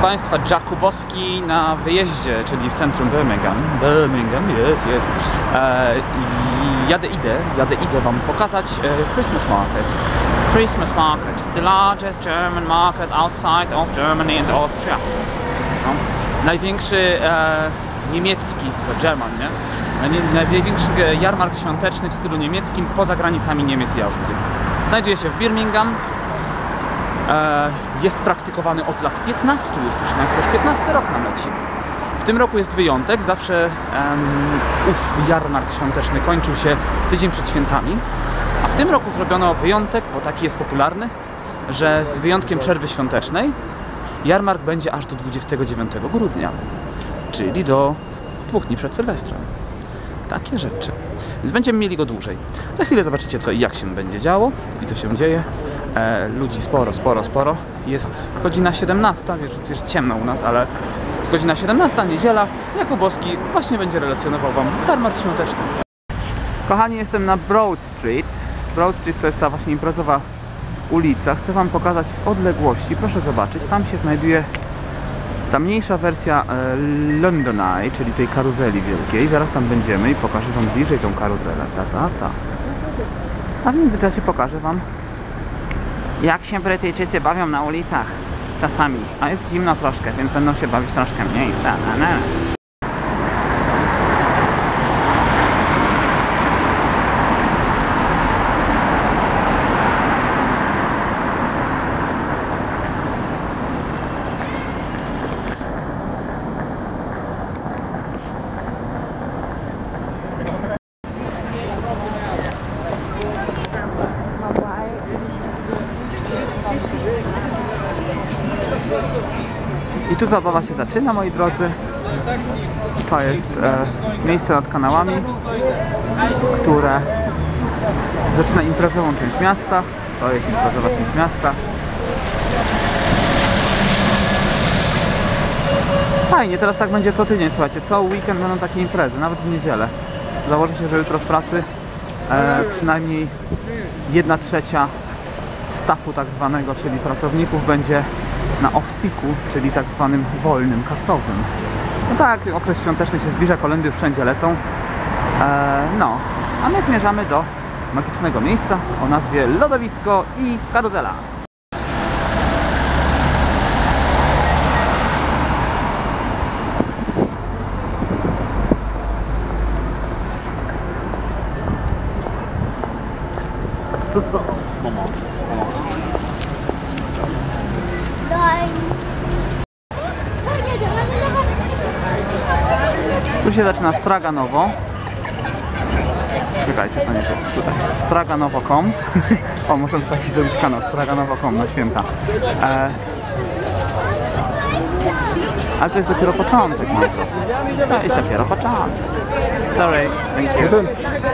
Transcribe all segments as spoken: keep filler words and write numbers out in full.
Państwa, Jakubowski na wyjeździe, czyli w centrum Birmingham. Birmingham, jest, jest. E, jadę, idę, jadę, idę Wam pokazać e, Christmas Market. Christmas Market, the largest German market outside of Germany and Austria. No. Największy e, niemiecki, to German, nie? Największy jarmark świąteczny w stylu niemieckim poza granicami Niemiec i Austrii. Znajduje się w Birmingham. Jest praktykowany od lat piętnastu już, proszę Państwa, już piętnasty rok nam leci. W tym roku jest wyjątek, zawsze um, ów jarmark świąteczny kończył się tydzień przed świętami, a w tym roku zrobiono wyjątek, bo taki jest popularny, że z wyjątkiem przerwy świątecznej jarmark będzie aż do dwudziestego dziewiątego grudnia, czyli do dwóch dni przed Sylwestrem. Takie rzeczy. Więc będziemy mieli go dłużej. Za chwilę zobaczycie, co i jak się będzie działo i co się dzieje. E, ludzi sporo, sporo, sporo. Jest godzina siedemnasta, wiesz, że jest ciemno u nas, ale jest godzina siedemnasta, niedziela. Jakubowski właśnie będzie relacjonował Wam jarmark świąteczny. Kochani, jestem na Broad Street. Broad Street to jest ta właśnie imprezowa ulica. Chcę Wam pokazać z odległości. Proszę zobaczyć, tam się znajduje ta mniejsza wersja e, London Eye, czyli tej karuzeli wielkiej. Zaraz tam będziemy i pokażę Wam bliżej tą karuzelę. Ta, ta, ta. A w międzyczasie pokażę Wam, jak się Brytyjczycy bawią na ulicach. Czasami. A jest zimno troszkę, więc będą się bawić troszkę mniej. Ta, ta, ta. I tu zabawa się zaczyna, moi drodzy. To jest e, miejsce nad kanałami, które zaczyna imprezową część miasta. To jest imprezowa część miasta. Fajnie, teraz tak będzie co tydzień, słuchajcie. Co weekend będą takie imprezy, nawet w niedzielę. Założę się, że jutro w pracy e, przynajmniej jedna trzecia staffu tak zwanego, czyli pracowników, będzie na off-siku, czyli tak zwanym wolnym, kacowym. No tak, okres świąteczny się zbliża, kolędy już wszędzie lecą. Eee, no, a my zmierzamy do magicznego miejsca o nazwie Lodowisko i Karuzela. Tu się zaczyna Straganowo. Czekajcie, to nie to, tutaj. Straganowo kropka com. O, muszę taki zrobić kanał Straganowo kropka com na święta. E... Ale to jest dopiero początek, moi drodzy. To jest dopiero początek. Sorry, thank you.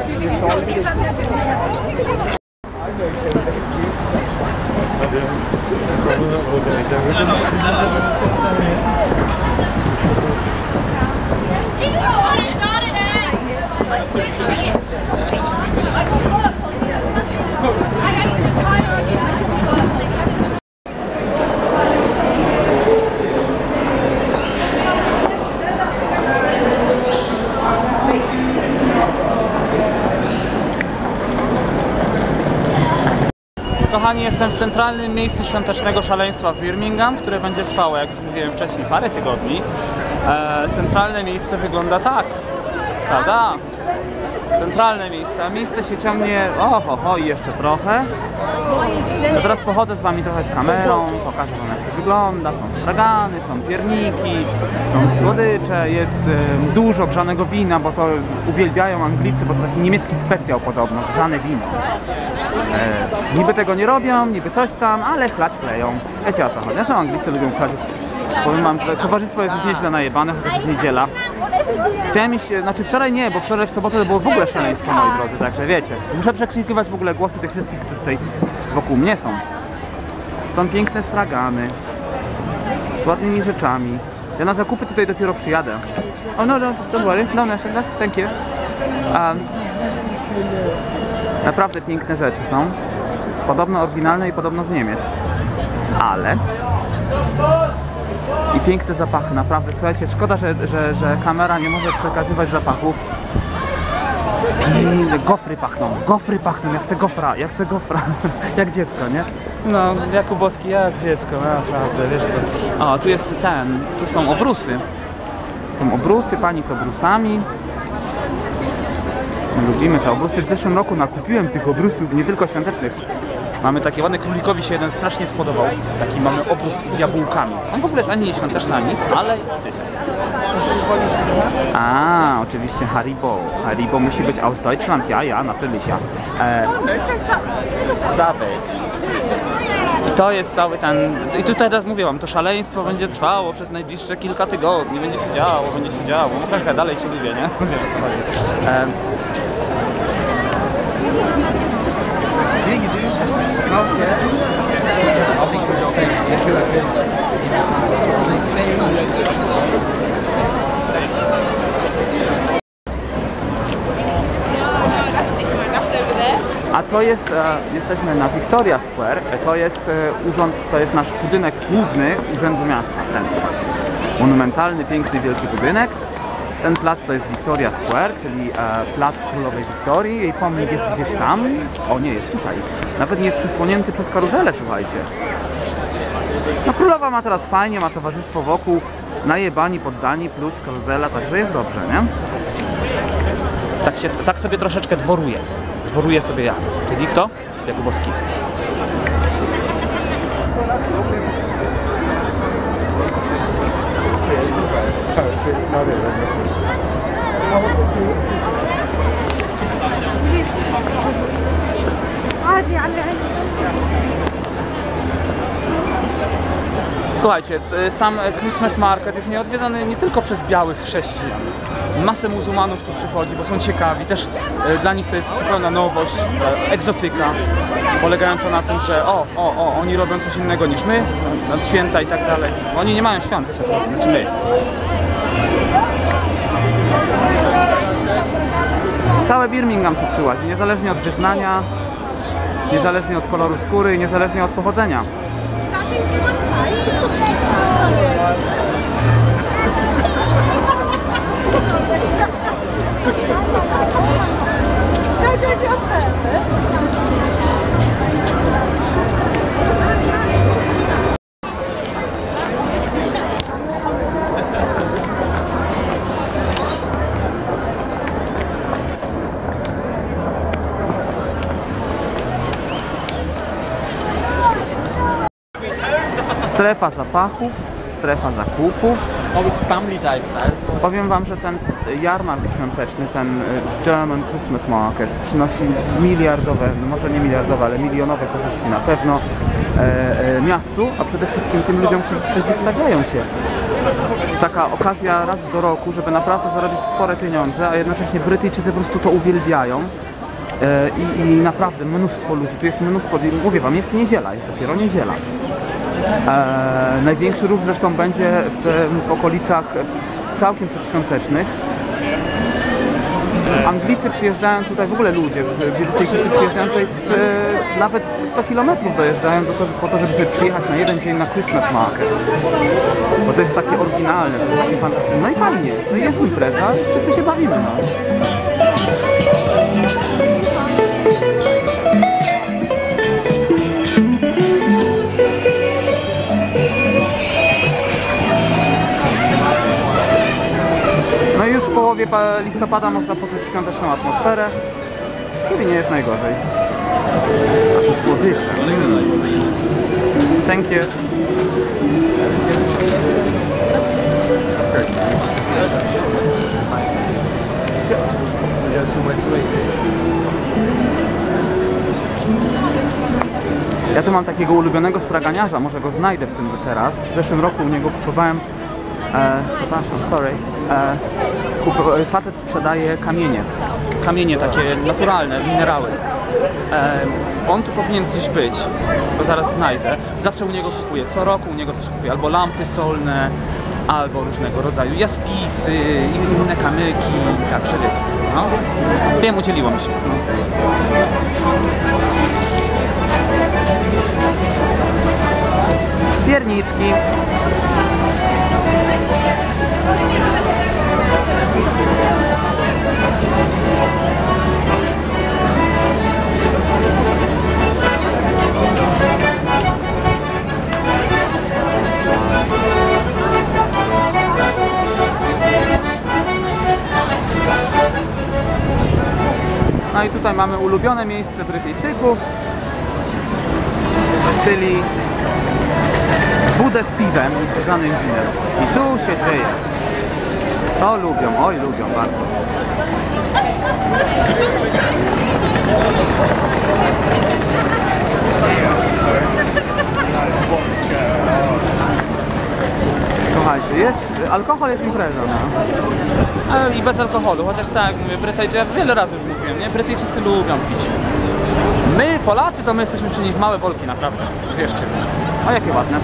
Kochani, jestem w centralnym miejscu świątecznego szaleństwa w Birmingham, które będzie trwało, jak już mówiłem wcześniej, parę tygodni. E, centralne miejsce wygląda tak. Prawda? Centralne miejsce, a miejsce się ciągnie, o, ho, ho, i jeszcze trochę. Ja teraz pochodzę z Wami trochę z kamerą, pokażę Wam, jak to wygląda. Są stragany, są pierniki, są słodycze, jest y, dużo grzanego wina, bo to uwielbiają Anglicy, bo to taki niemiecki specjał podobno, grzane wino. E, niby tego nie robią, niby coś tam, ale chlać kleją. Wiecie o co chodzi, że Anglicy lubią chlać. Powiem wam, towarzystwo jest już nieźle najebane, chociaż jest niedziela. Chciałem iść, znaczy wczoraj nie, bo wczoraj w sobotę to było w ogóle szaleństwo, moi drodzy, także wiecie. Muszę przekrzykiwać w ogóle głosy tych wszystkich, którzy tutaj wokół mnie są. Są piękne stragany, z ładnymi rzeczami. Ja na zakupy tutaj dopiero przyjadę. Oh no, no, don't worry, no, no, thank you. Um, naprawdę piękne rzeczy są. Podobno oryginalne i podobno z Niemiec. Ale i piękne zapachy, naprawdę. Słuchajcie, szkoda, że, że, że kamera nie może przekazywać zapachów. I gofry pachną, gofry pachną, ja chcę gofra, ja chcę gofra, jak dziecko, nie? No, Jakubowski jak dziecko, naprawdę, wiesz co. O, tu jest ten, tu są obrusy. Są obrusy, pani z obrusami. My lubimy te obrusy. W zeszłym roku nakupiłem tych obrusów, nie tylko świątecznych. Mamy takie ładne, królikowi się jeden strasznie spodobał. Taki mamy obrus z jabłkami. On w ogóle jest ani nie świąteczny, ani nic, ale... A, oczywiście Haribo. Haribo musi być aus Deutschland, ja, ja, natürlich, ja. E, Sabek. I to jest cały ten... I tutaj teraz mówię wam, to szaleństwo będzie trwało przez najbliższe kilka tygodni. Będzie się działo, będzie się działo. No hehe, dalej się lubię, nie? Wiesz o co chodzi. E, A to jest, e, jesteśmy na Victoria Square, to jest e, urząd, to jest nasz budynek główny Urzędu Miasta, ten monumentalny, piękny, wielki budynek. Ten plac to jest Victoria Square, czyli e, plac Królowej Wiktorii, jej pomnik jest gdzieś tam, o nie, jest tutaj, nawet nie jest przysłonięty przez karuzelę, słuchajcie. No królowa ma teraz fajnie, ma towarzystwo wokół, najebani, poddani, plus karuzela, także jest dobrze, nie? Tak, się, tak sobie troszeczkę dworuje. Dworuje sobie ja. Czyli kto? Jakubowski. Słuchajcie, sam Christmas Market jest nieodwiedzany nie tylko przez białych chrześcijan. Masę muzułmanów tu przychodzi, bo są ciekawi. Też e, dla nich to jest zupełna nowość, e, egzotyka, polegająca na tym, że o, o, o, oni robią coś innego niż my, nad święta i tak dalej. Oni nie mają świąt, wiecie co, znaczy my. Całe Birmingham tu przyłazi, niezależnie od wyznania, niezależnie od koloru skóry i niezależnie od pochodzenia. Strefa zapachów, strefa zakupów. Powiem wam, że ten jarmark świąteczny, ten German Christmas Market przynosi miliardowe, no może nie miliardowe, ale milionowe korzyści na pewno e, e, miastu, a przede wszystkim tym ludziom, którzy tutaj wystawiają się. Jest taka okazja raz do roku, żeby naprawdę zarobić spore pieniądze, a jednocześnie Brytyjczycy po prostu to uwielbiają. E, i, I naprawdę mnóstwo ludzi, tu jest mnóstwo, mówię wam, jest niedziela, jest dopiero niedziela. E, największy ruch zresztą będzie w, w okolicach całkiem przedświątecznych. Anglicy przyjeżdżają tutaj, w ogóle ludzie, Brytyjczycy przyjeżdżają tutaj z, z nawet sto kilometrów dojeżdżają do to, po to, żeby sobie przyjechać na jeden dzień na Christmas Market. Bo to jest takie oryginalne, to jest takie fantastyczne. No i fajnie, no i jest impreza, wszyscy się bawimy, no. No i już w połowie listopada można poczuć świąteczną atmosferę, czyli nie jest najgorzej. A tu słodycze. Mm. Thank you. Ja tu mam takiego ulubionego straganiarza, może go znajdę w tym teraz. W zeszłym roku u niego kupowałem, e, przepraszam, sorry, e, kup, facet sprzedaje kamienie. Kamienie takie naturalne, minerały. E, on tu powinien gdzieś być, bo zaraz znajdę. Zawsze u niego kupuję, co roku u niego coś kupuję, albo lampy solne, albo różnego rodzaju jaspisy, inne kamyki, także wiecie. No. Wiem, udzieliło mi się. No. Pierniczki. mamy ulubione miejsce Brytyjczyków, czyli budę z piwem i zgrzanym winem. I tu się dzieje. To lubią, oj lubią bardzo. Słuchajcie, jest, alkohol jest imprezą, no. I bez alkoholu, chociaż tak, mówię, Brytyjczycy, ja wiele razy już mówiłem, nie? Brytyjczycy lubią pić. My, Polacy, to my jesteśmy przy nich małe bolki, naprawdę, wierzcie mi. O, jakie ładne.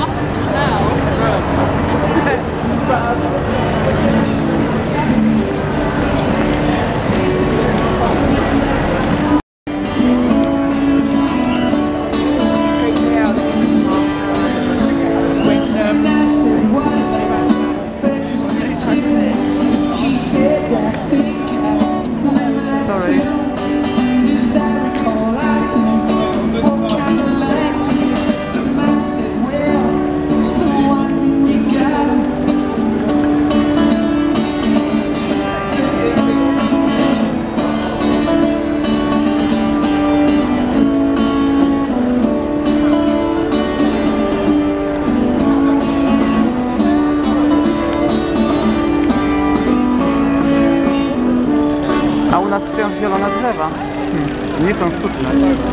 Wciąż zielone drzewa. Nie są sztuczne.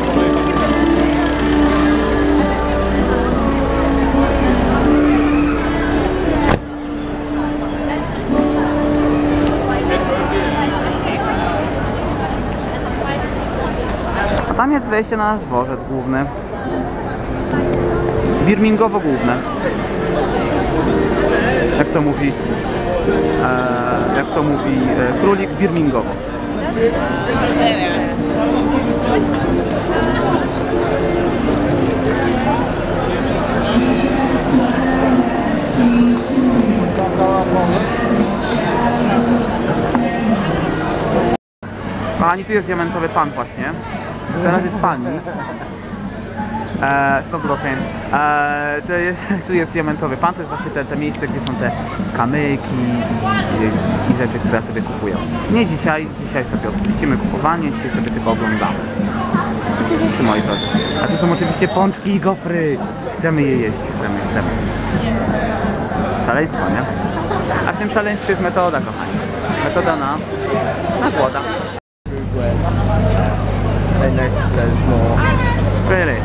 A tam jest wejście na nasz dworzec główny. Birmingowo główne. Jak to mówi, e, jak to mówi e, królik, Birmingowo. Kochani, tu jest diamentowy pan właśnie. Teraz jest pani. Eee, stop growing. Eee, to jest, tu jest diamentowy pan, to jest właśnie te, te miejsce, gdzie są te kamyki i, i rzeczy, które ja sobie kupuję. Nie dzisiaj, dzisiaj sobie odpuścimy kupowanie, dzisiaj sobie tylko oglądamy. Takie rzeczy, moi drodzy. A tu są oczywiście pączki i gofry. Chcemy je jeść, chcemy, chcemy. Szaleństwo, nie? A w tym szaleństwie jest metoda, kochani. Metoda na, na głoda. Really?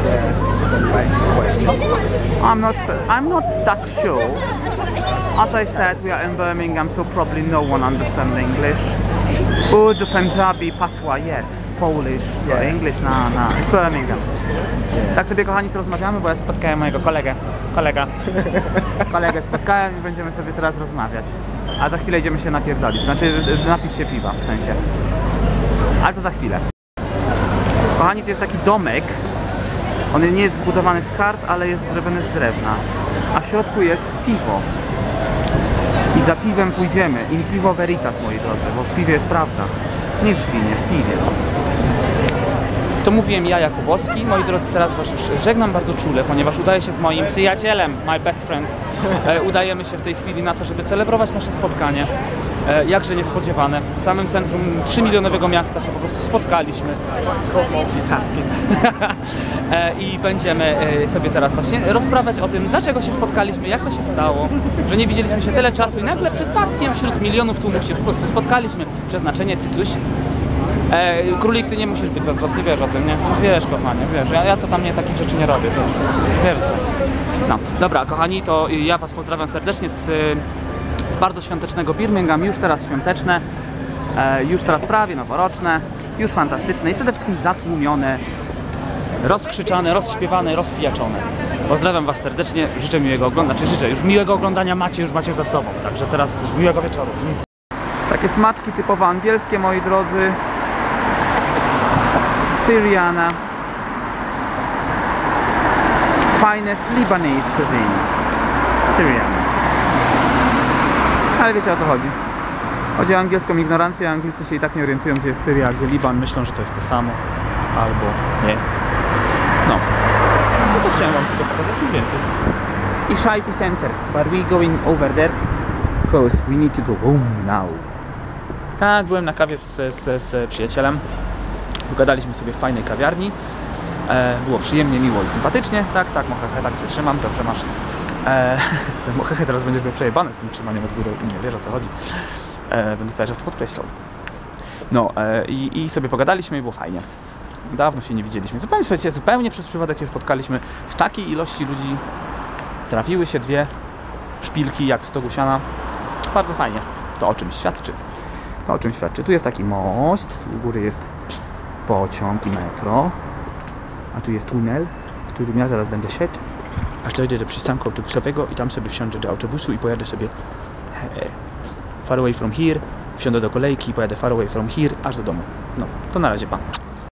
I'm not. I'm not that sure. As I said, we are in Birmingham, so probably no one understands English. Urdu, Punjabi, Patwa, yes. Polish, but English, no, no. It's Birmingham. Tak sobie, kochani, to rozmawiamy, bo ja spotkałem mojego kolegę. Kolega. Kolegę spotkałem i będziemy sobie teraz rozmawiać. A za chwilę idziemy się napierdolić. Znaczy, napić się piwa, w sensie. Ale to za chwilę. Kochani, to jest taki domek. On nie jest zbudowany z kart, ale jest zrobiony z drewna. A w środku jest piwo. I za piwem pójdziemy. In piwo veritas, moi drodzy, bo w piwie jest prawda. Nie w winie, w piwie. To mówiłem ja, Jakubowski. Moi drodzy, teraz was już żegnam bardzo czule, ponieważ udaję się z moim przyjacielem, my best friend. E, udajemy się w tej chwili na to, żeby celebrować nasze spotkanie. E, jakże niespodziewane. W samym centrum trzymilionowego miasta się po prostu spotkaliśmy. Multitasking. e, I będziemy e, sobie teraz właśnie rozprawiać o tym, dlaczego się spotkaliśmy, jak to się stało, że nie widzieliśmy się tyle czasu i nagle przypadkiem wśród milionów tłumów się po prostu spotkaliśmy. Przeznaczenie cycuś. E, królik, ty nie musisz być zazdrosny, wiesz o tym, nie? No, wiesz, kochanie, wiesz, ja, ja to tam nie takich rzeczy nie robię, to wiesz co. No, dobra, kochani, to ja was pozdrawiam serdecznie z, z bardzo świątecznego Birmingham, już teraz świąteczne, e, już teraz prawie noworoczne, już fantastyczne i przede wszystkim zatłumione, rozkrzyczane, rozśpiewane, rozpijaczone. Pozdrawiam was serdecznie, życzę miłego oglądania, znaczy życzę, już miłego oglądania macie, już macie za sobą, także teraz miłego wieczoru. Takie smaczki typowo angielskie, moi drodzy. Syriana. Finest Lebanese cuisine. Syriana. Ale wiecie, o co chodzi. Chodzi o angielską ignorancję, Anglicy się i tak nie orientują, gdzie jest Syria, a gdzie Liban. Myślą, że to jest to samo. Albo nie. No. No to chciałem wam tylko pokazać, nic więcej. I Shity Center. But we going over there. Because we need to go home now. Tak, byłem na kawie z, z, z przyjacielem. Pogadaliśmy sobie w fajnej kawiarni. E, było przyjemnie, miło i sympatycznie. Tak, tak, Mohehe, tak cię trzymam, dobrze masz. E, ten Mohehe teraz będziesz miał przejebane z tym trzymaniem od góry, nie wiesz o co chodzi. E, będę cały czas podkreślał. No e, i, i sobie pogadaliśmy i było fajnie. Dawno się nie widzieliśmy. Zupełnie, słuchajcie, zupełnie przez przypadek się spotkaliśmy. W takiej ilości ludzi trafiły się dwie szpilki jak w stogu siana. Bardzo fajnie. To o czymś świadczy. To o czymś świadczy. Tu jest taki most, tu u góry jest pociąg i metro, a tu jest tunel, w którym ja zaraz będę szedł, aż dojdę do przystanku autobusowego i tam sobie wsiądę do autobusu i pojadę sobie he, far away from here, wsiądę do kolejki i pojadę far away from here aż do domu. No, to na razie, pa.